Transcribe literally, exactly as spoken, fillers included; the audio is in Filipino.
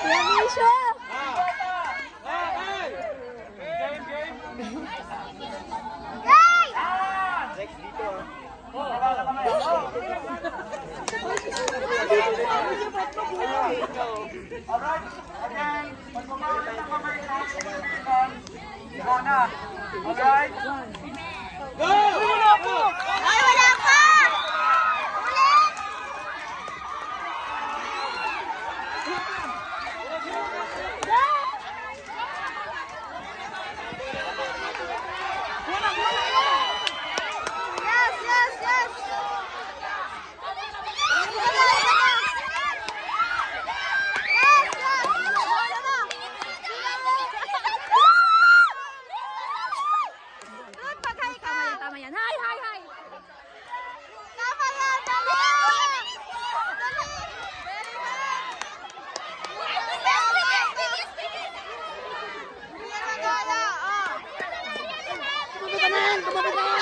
Yan siya. Next dito ah. Alright, again, pag bumawala ng kamay sa ikaw na. Alright? Go! Wala po! Ay, wala pa! Ulit! Yes, yes, yes! Tama yan. Hi, hi, hi. Tama yan. Dali. Dali. Very good. Bigyan mo gala. Oh. Tumabi ka na. Tumabi ka.